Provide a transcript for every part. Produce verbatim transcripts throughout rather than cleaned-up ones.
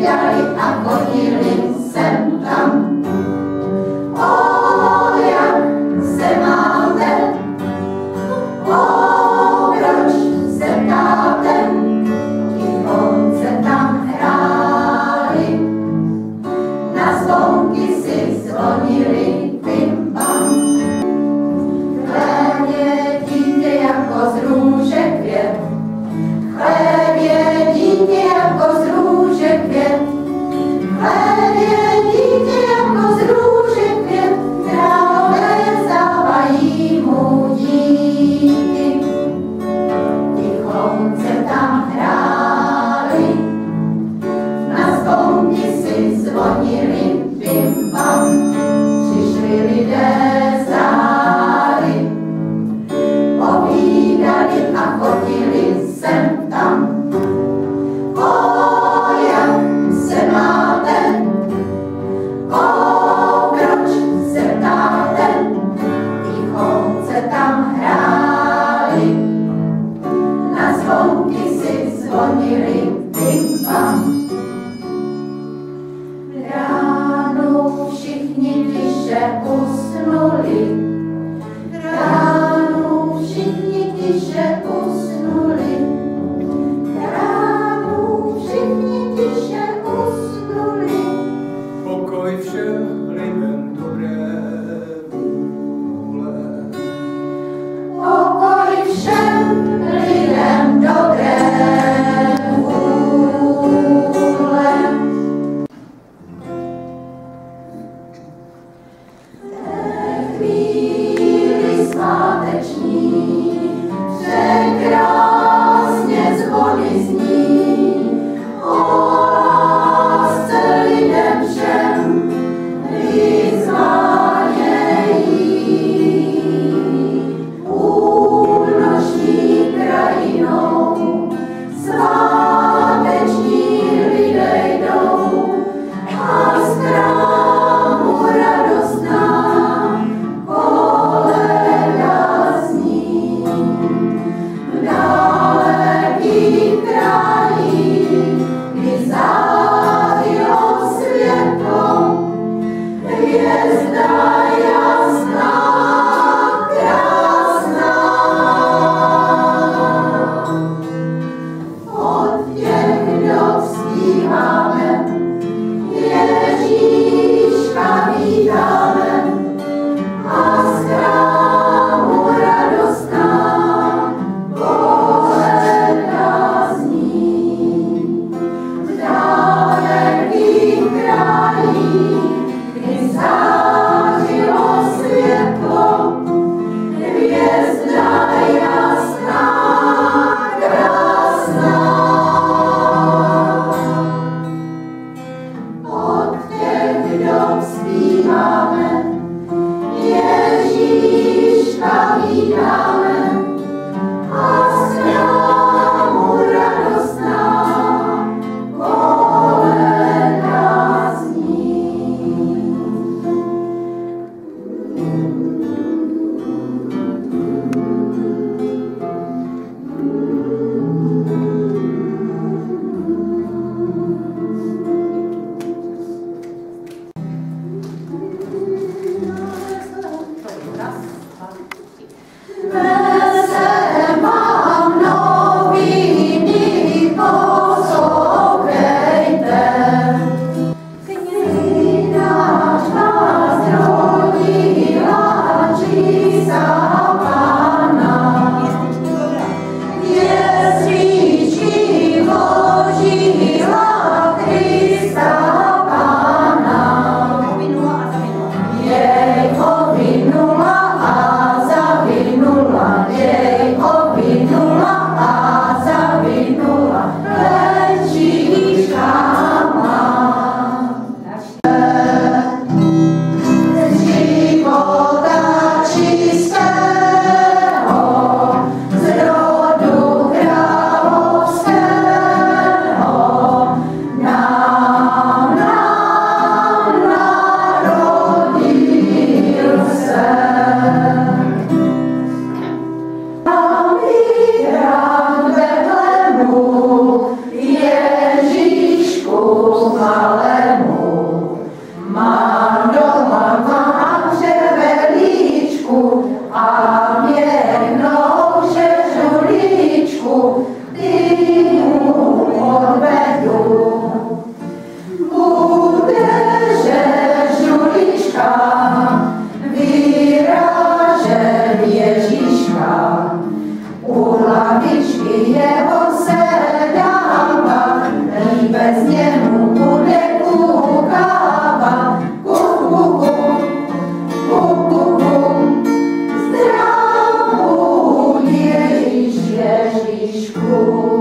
povídali a chodili sem tam. O, jak se máte, o, proč se ptáte, tichonce tam hráli, na zvonky si zvonili bim bam. Chléb je dítě jako z růže květ, chléb je dítě jako z růže květ, chléb je dítě jako z růže květ, králové závají mu díky. Tichonce tam hráli, na zvonky si zvonili bim bam. Přišli lidé záry, povídali a chodili sem tam. O, jak se máte, o, proč se ptáte, tichonce tam hráli, na zvonky si zvonili bim bam. Ráno všichni tiše usnuli, ráno všichni tiše usnuli, ráno všichni tiše usnuli. Pokoj všem lidem dobré vůle. Pokoj všem lidem dobré vůle. Jeruzalému. Mám doma máče velíčku a měrnou žuličku, ty mu odvedu. Bude žulička vyrážen Ježíška, u hlavičky jeho se dává, bez němu bude koukávat. Kukuku, kukuku, zdravu Ježíš, Ježíšku.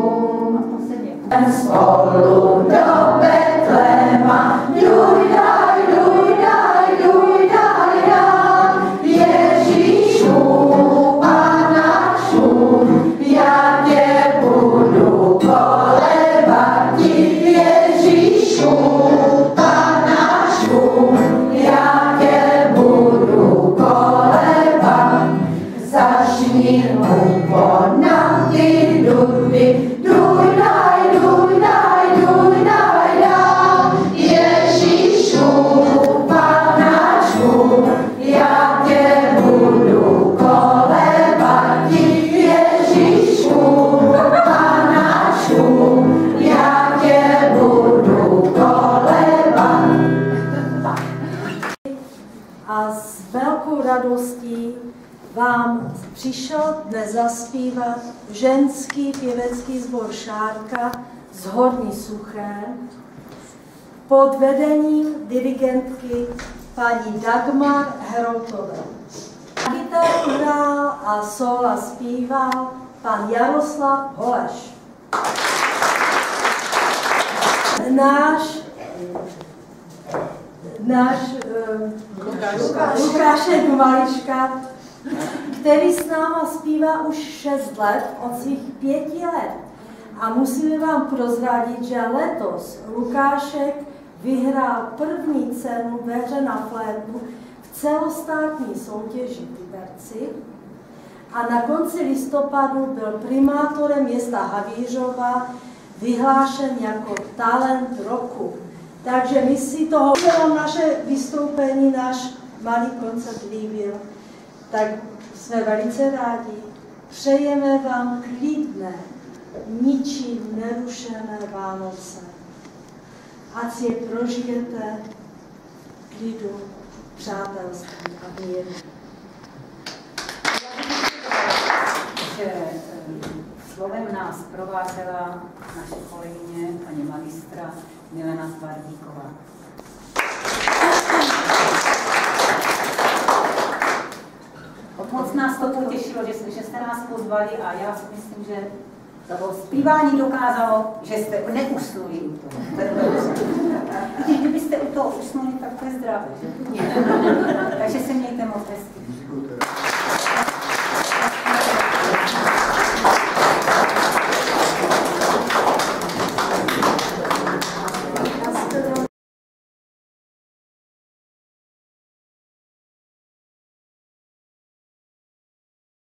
Spolu do Betléma, lujdaj, lujdaj, lujdaj, daj, Ježíšu, Panáčku, já tě budu kolébat, Ježíšu, Panáčku, já tě budu kolébat, zašni mu ponad ty dudy, dujdaj, dujdaj, dujdaj, daj, Ježíšu, Panáčku, já tě budu kolébat, Ježíšu, Panáčku, já tě budu kolébat. A s velkou radostí vám přišel dnes zaspívat ženský pěvecký sbor Šárka z Horní Suché pod vedením dirigentky paní Dagmar Heroutové. Kytaru hrál a sóla zpíval pan Jaroslav Holeš. Náš náš uh, Lukášek Malička, který s náma zpívá už šest let, od svých pěti let. A musíme vám prozradit, že letos Lukášek vyhrál první cenu ve hře na flétnu v celostátní soutěži v Liberci a na konci listopadu byl primátorem města Havířova vyhlášen jako talent roku. Takže my si toho, že vám naše vystoupení, náš malý koncert líbil, tak jsme velice rádi. Přejeme vám klidné, ničím nerušené Vánoce. Ať si je prožijete v klidu, přátelství a míru. Že slovem nás provázela naše kolegyně, paní magistra Milena Tvardíková. Moc nás to potěšilo, že, že jste nás pozvali a já si myslím, že to zpívání dokázalo, že jste neusnuli u toho. Kdybyste u toho usnuli, tak to je zdravé, že? Takže se mějte moc hezky.